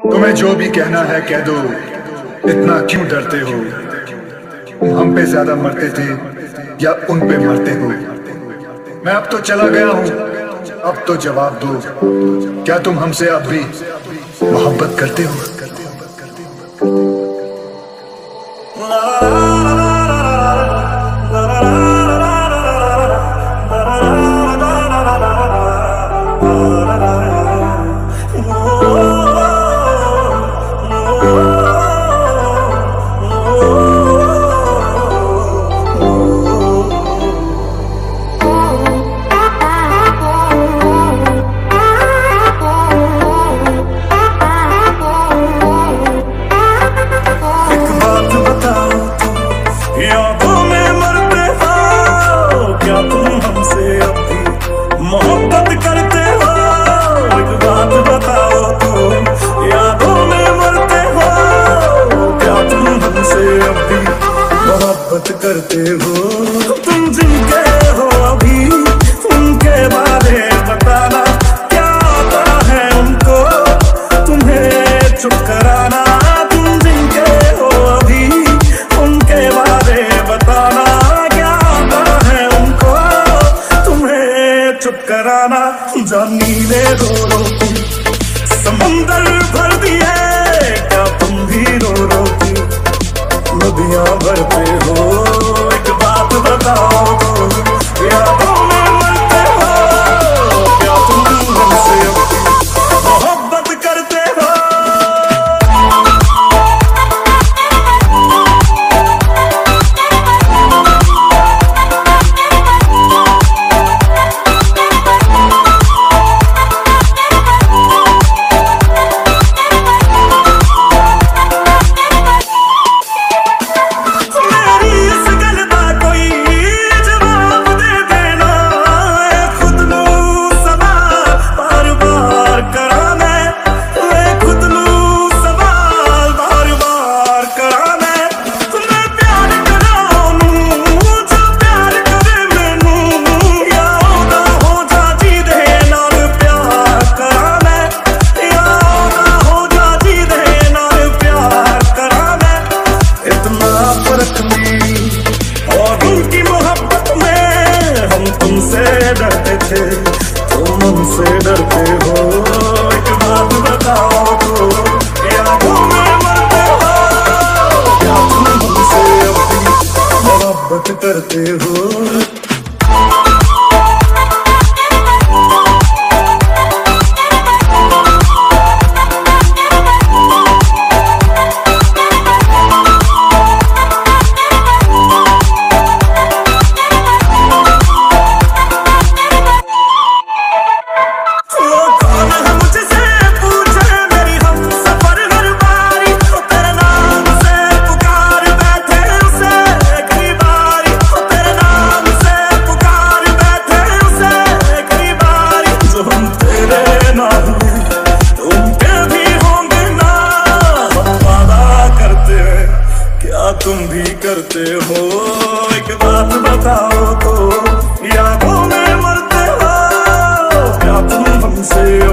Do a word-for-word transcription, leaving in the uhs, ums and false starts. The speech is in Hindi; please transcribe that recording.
तुम्हें जो भी कहना है कह दो, इतना क्यों डरते हो? तुम हम पे ज्यादा मरते थे या उन पे मरते हो? मैं अब तो चला गया हूं, अब तो जवाब दो, क्या तुम हमसे अब भी मोहब्बत करते हो? मोहब्बत करते हो? एक बात बताओ तो, यादों में मरते हो? क्या तुम हमसे अब भी मोहब्बत करते हो? तुम जिनके हो अभी उनके बारे बताना, क्या आता है उनको तुम्हें चुप कराना? तुम जिनके हो अभी उनके बारे बताना, क्या आता है उनको तुम्हें चुप कराना? जानी ले रो रो के समंदर भर दिए, क्या तुम भी रो रो के नदियां भरते हो? एक बात बताओ तो, यादों में मरते हो? क्या तुम हमसे मोहब्बत करते हो? और उनकी मोहब्बत में हम तुमसे डरते थे, तुम हमसे डरते हो? एक बात बताओ तो, यादों में मरते हो? क्या तुम हमसे अब भी मोहब्बत करते हो? तुम भी करते हो? एक बात बताओ तो, यादों में मरते हो? क्या तुम हमसे